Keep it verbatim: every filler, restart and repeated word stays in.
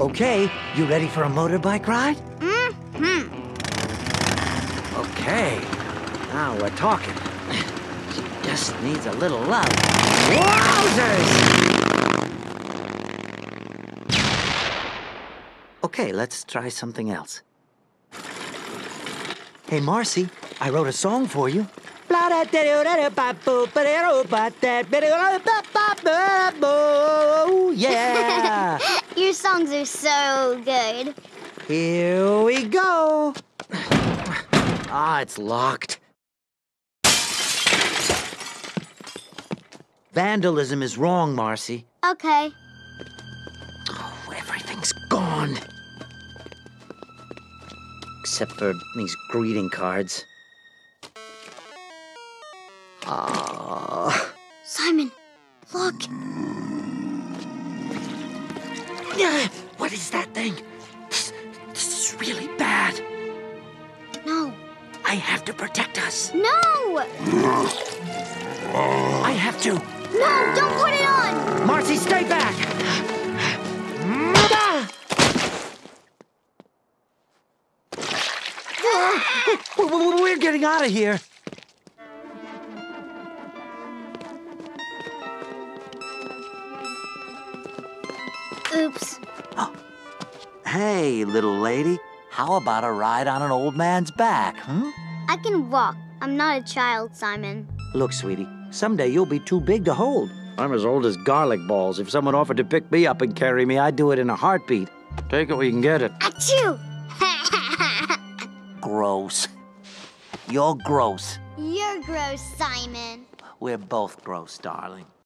Okay, you ready for a motorbike ride? Mm-hmm. Okay, now we're talking. She just needs a little love. Wowzers! Okay, let's try something else. Hey, Marcy, I wrote a song for you. Yeah! Your songs are so good. Here we go. Ah, it's locked. Vandalism is wrong, Marcy. Okay. Oh, everything's gone. Except for these greeting cards. Ah. Simon, look. Yeah, what is that thing? This, this is really bad. No. I have to protect us. No! I have to. No, don't put it on! Marcy, stay back! We're getting out of here. Oops. Oh. Hey, little lady. How about a ride on an old man's back, hmm? I can walk. I'm not a child, Simon. Look, sweetie, someday you'll be too big to hold. I'm as old as garlic balls. If someone offered to pick me up and carry me, I'd do it in a heartbeat. Take it where you can get it. Achoo! Gross. You're gross. You're gross, Simon. We're both gross, darling.